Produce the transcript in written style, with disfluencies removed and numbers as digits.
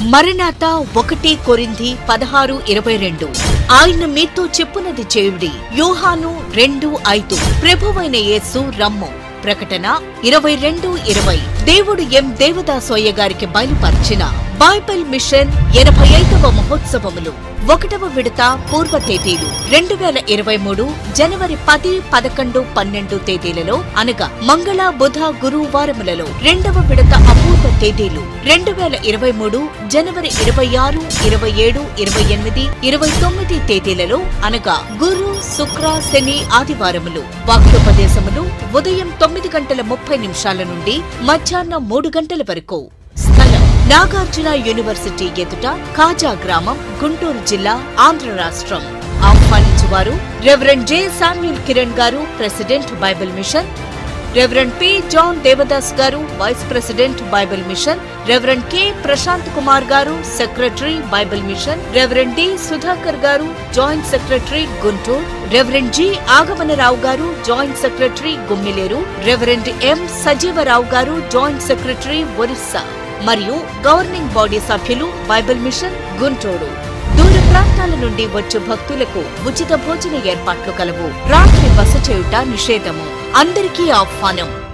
మరణాత 1 కొరింథీ 16:22 ఆయన మీతో చెప్పునది చేయుడి. యోహాను 2:5 ప్రభువైన యేసు రమ్ము. ప్రకటన 22:20 దేవుడు ఎం దేవదాసోయ్య గారికి బయలుపరిచిన బైబిల్ మిషన్ 85వ మహోత్సవములు 1వ విడత పూర్వ తేదీలు 2023 జనవరి 10, 11, 12 తేదీలలో అనగా మంగళ, బుధ, గురువారములలో 2వ విడత అపూర్వ తేదీలు 2023 జనవరి 26, 27, 28, 29 తేదీలలో అనగా గురు, శుక్ర, శని ఆదివారములు. వాక్యోపదేశములు ఉదయం 9:30 నుండి మధ్యాహ్నం 3 గంటల వరకు. స్థలం నాగార్జున యూనివర్సిటీ ఎదుట, కాజా గ్రామం, గుంటూరు జిల్లా, ఆంధ్ర రాష్ట్రం. ఆహ్వానించువారు reverend J. Samuel Kiran garu, president Bible mission. Reverend P. John Devadas garu, vice president Bible mission. Reverend K. Prashant Kumar garu, secretary Bible mission. Reverend D. Sudhakar garu, joint secretary Guntur. Reverend G. Agamanarao garu, joint secretary Gummileru. Reverend M. Sajeevarao garu, joint secretary Orissa. మరియు governing body సభ్యులు Bible mission Guntur. దూర ప్రాంతాల నుండి వచ్చు భక్తులకు ఉచిత భోజన ఏర్పాట్లు కలవు. రాత్రి బస చేయుట నిషేధము. అందరికీ ఆహ్వానం.